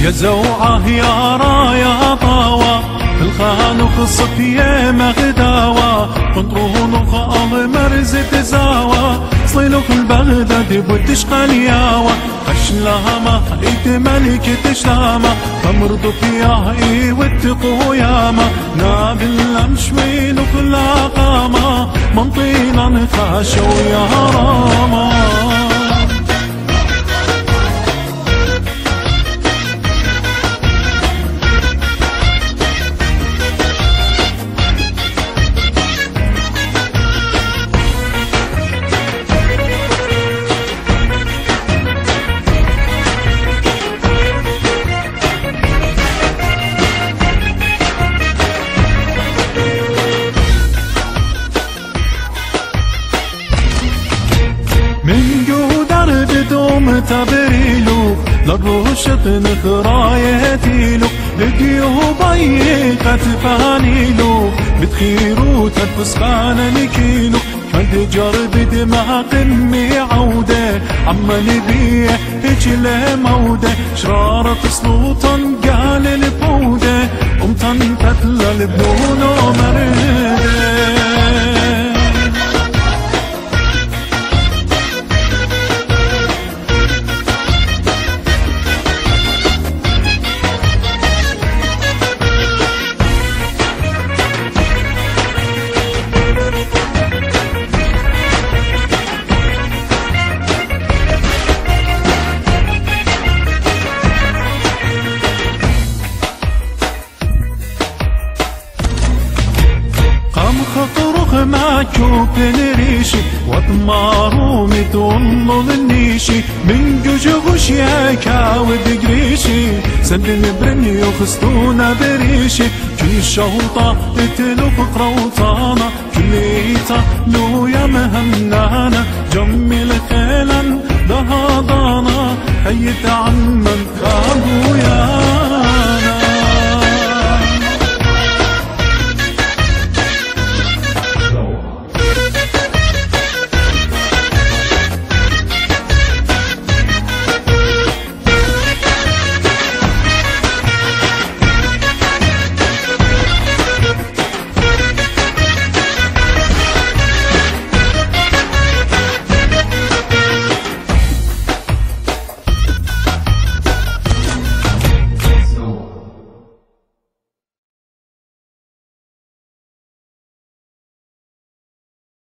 يا زوعه يا رايا طاوة في الخانوخ الصفية مغداوة قنطرونوخ مرز تزاوة صيلوخ البغداد بوتشقى الياوة خشلامة ايد ملك تشلامة فمرضو فيها اي واتقوا ياما نابل امشوين وكل قامة منطينا خاشوا يا راما من جودر بدوم تبريلو للروشة نخرايتيلو لديو بي كتفانيلو بتخيرو تنفسخان نكيلو كنت جرب دماغ قمي عودة عمال بيه اجل مودة شرارة سلوطا قال البودة قمتن تتلى لبنونو مرده خطرخ ما تشوف الريشي واطمارو متولو النيشي من جوجوش يا كاود قريشي سلم برني وخستونا بريشي كل شوطة اتلو فقرة وطانة كليتا لو يا مهنانا جمل خيلا دهضانا حيت عمن كابو يا